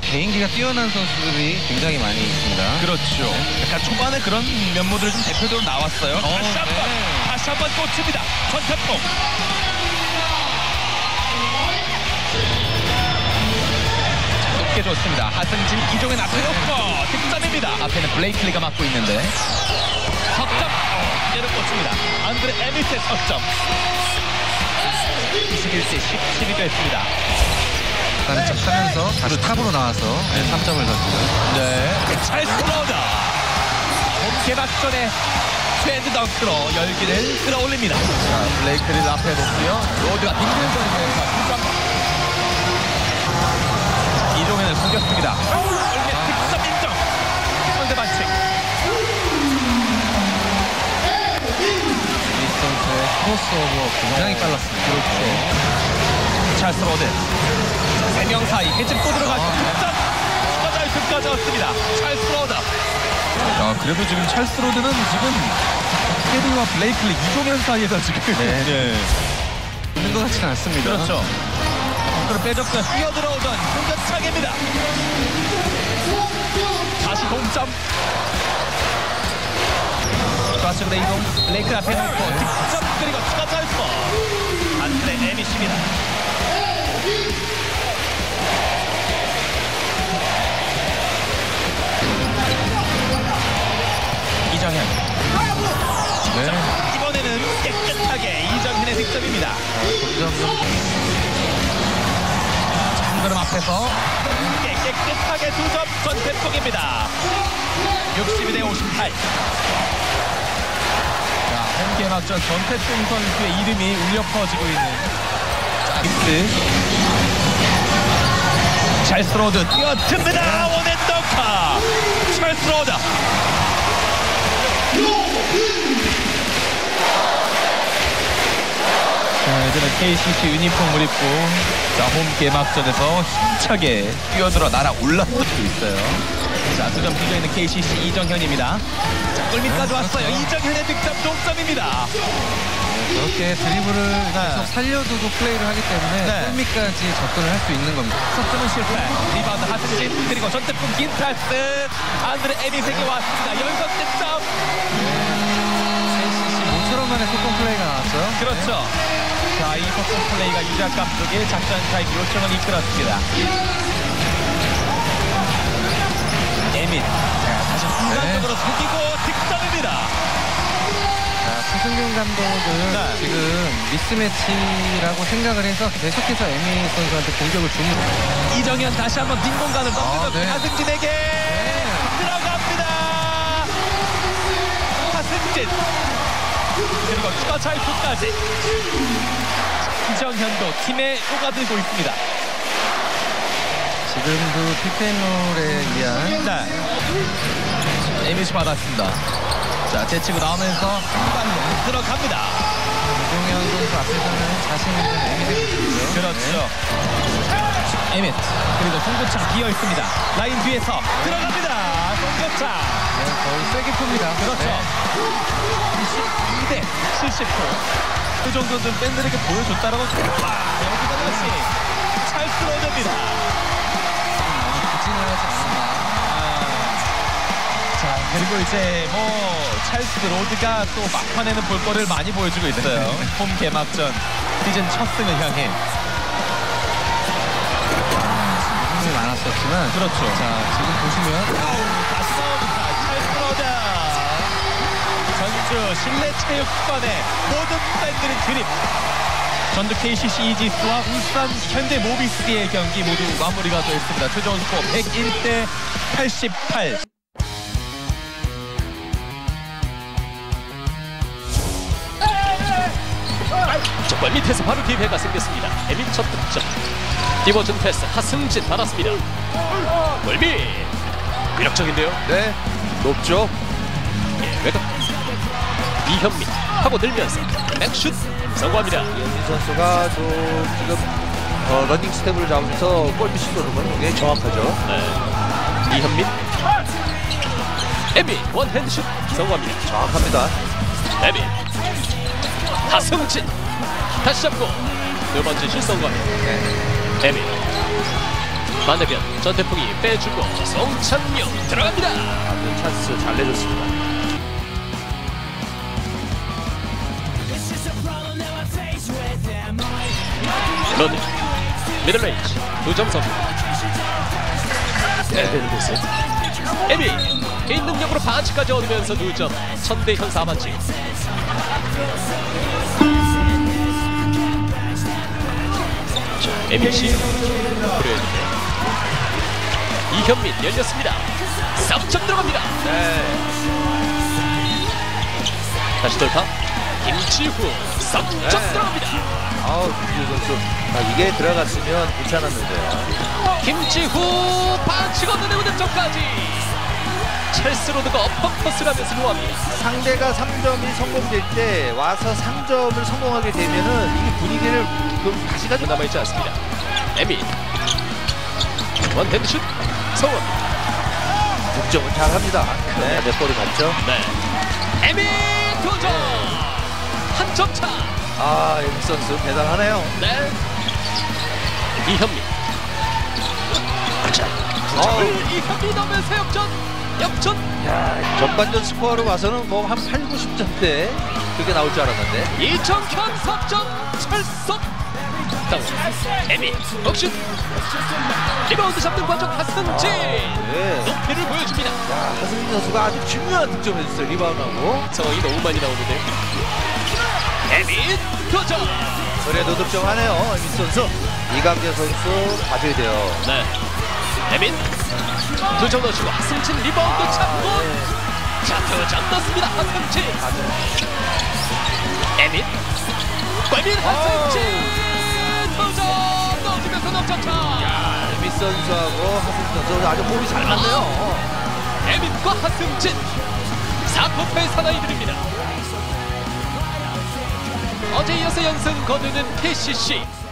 개인기가 뛰어난 선수들이 굉장히 많이 있습니다. 그렇죠. 약간 초반에 그런 면모들이 좀 대표적으로 나왔어요. 다시 한번 꽂힙니다. 전태풍. 높게 좋습니다. 하승진, 이종현 앞에 놓고 득점입니다. 앞에는 블레이클리가 맡고 있는데 석점. 이제는 꽂힙니다. 안드레 에밋의 석점. 21대 17이 됐습니다. 일단은 척하면서 다시 탑으로 나와서 3점을 던지죠. 네. 찰스 로더. 홈개막전에 트렌드 덩크로 열기를 끌어올립니다. 자, 블레이크를 앞에 놓고요. 로드가 빙글거리면서 2점. 이종현을 공격합니다. 득점 인정. 상대 반칙. 이 선수의 크로스오버 굉장히 빨랐습니다. 그렇죠. 찰스 로드. 3명 사이 해집고 들어가서 득점. 추가 자유투까지 얻습니다. 찰스 로드. 야, 그래도 지금 찰스 로드는 지금 캐리와 블레이클리 이종현 사이에서 지금 있는 것 같지는 않습니다. 그렇죠. 그걸 빼줬고 뛰어들어오던 공격차기입니다. 다시 동점. 좌측으로 이동. 블레이클 앞에 놓고 득점 그리고 추가 자유투. 안드레 에밋입니다. 이정현. 이번에는 깨끗하게 이정현의 득점입니다. 한걸음 앞에서 깨끗하게 2점 전태풍입니다. 62대 58. 자, 홈개막전 전태풍 선수의 이름이 울려 퍼지고 있는 믹스. 찰스 로드 뛰어듭니다. 원앤더카. 찰스 로드. 자, 이제는 KCC 유니폼을 입고 자, 홈 개막전에서 힘차게 뛰어들어 날아올라오고 있어요. 자, 2점 뒤져 있는 KCC 이정현입니다. 자, 골밑까지 왔어요. 이정현의 득점 동점입니다. 저렇게 드리블을 계속 살려두고 플레이를 하기 때문에 골밑까지 접근을 할 수 있는 겁니다. 석점은 실패. 리바운드 하승진 그리고 전태풍 긴 패스. 안드레 에밋에게 왔습니다. 연속 득점. KCC 모처럼만의 속공 플레이가 나왔죠. 그렇죠. 자, 이 속공 플레이가 유작 감독의 작전 타임 요청을 이끌었습니다. 에밋. 자, 다시 순간적으로 속이고 득점입니다. 자, 최승균 감독은 지금 미스매치라고 생각을 해서 계속해서 에미 선수한테 공격을 줍니다. 이정현 다시 한번 빈 공간을 넘겨서 하승진에게 들어갑니다. 하승진. 그리고 추가 자유투까지. 이정현도 팀에 녹아들고 있습니다. 지금도 픽앤롤에 의한 에밋이 받았습니다. 자, 제치고 나오면서 한방 들어갑니다. 이종현 선수 앞에서는 자신 있는 에밋의 모습이죠. 그렇죠. 에밋. 그리고 송교창 비어 있습니다. 라인 뒤에서 들어갑니다. 송교창. 거의 세게 풉니다. 그렇죠. 22대 79. 그 정도는 팬들에게 보여줬다라고. 여기가 다시 찰스 로드입니다. 많이 부진을 하지 않았나. 자, 그리고 이제 찰스 로드가 또 막판에는 볼거리를 많이 보여주고 있어요. 홈 개막전 시즌 첫 승을 향해. 힘이 많았었지만. 그렇죠. 자, 지금 보시면 다시 나옵니다. 찰스 로드. 전주 실내체육관의 모든 팬들은 드립. 전주 KCC 이지스와 울산 현대 모비스의 경기 모두 마무리가 되었습니다. 최종 스코어 101대 88. 정말 밑에서 바로 기회가 생겼습니다. 에밋 첫 득점. 디버전 패스 하승진 받았습니다. 골밑 위력적인데요. 네, 높죠. 외곽 이현민 하고 들면서 맥슛 성공합니다. 이현민 선수가 또 지금 러닝 스텝을 잡으면서 골밑 시도는 건 굉장히 정확하죠. 네. 이현민 에밋 원핸드슛 성공합니다. 정확합니다. 에밋 하승진 다시 잡고 두 번째 슛 성공합니다. 에밋 반대편 전태풍이 빼주고 송창용 들어갑니다. 아주 찬스 잘 내줬습니다. 러닝 미들레인지 2점 선수. 에벤드스 에비 개인 능력으로 반칙까지 얻으면서 2점. 천대현 4반칙. 자, 에비씨 그랬는데 이현민 열렸습니다. 3점 들어갑니다. 다시 돌파 김지후 3점 들어갑니다. 김지후 선수 이게 들어갔으면 괜찮았는데요. 김지후 반칙 얻는 득점까지. 찰스로드가 어퍼컷을 하면서 놓합니다. 상대가 3점이 성공될 때 와서 3점을 성공하게 되면은 이 분위기를 다시 가지고 남아있지 않습니다. 에미 원핸드슛 성원. 득점을 잘합니다. 네, 몇 볼이 갔죠? 네. 에미 2점. 한 점 차. 에미 선수 대단하네요. 네. 이현민. 자, 이현민 넣으면서 역전. 야, 전반전 스코어로 봐서는 뭐 한 8, 90점대 그렇게 나올 줄 알았는데. 이정현 3점 찰석. 에미 옥슛. 리바운드 잡는 과정 하승진. 높이를 보여줍니다. 하승진 선수가 아주 중요한 득점을 했어요. 리바운드하고. 상황이 너무 많이 나오는데요. 에미 2점. 그래도 득점하네요. 에미 선수. 이강재 선수 봐줘야 돼요. 네. 에민 2점 넣으시고 하승진 리바운드 잡고 자 2점 넣습니다. 하승진. 에민 꼴민 하승진 2점 넣어주면서 넘쳤다. 에미 선수하고 하승진 선수 아주 호흡이 잘 맞네요. 에민과 하승진 4쿼터의 사나이들입니다. 어제 이어서 연승 거두는 KCC.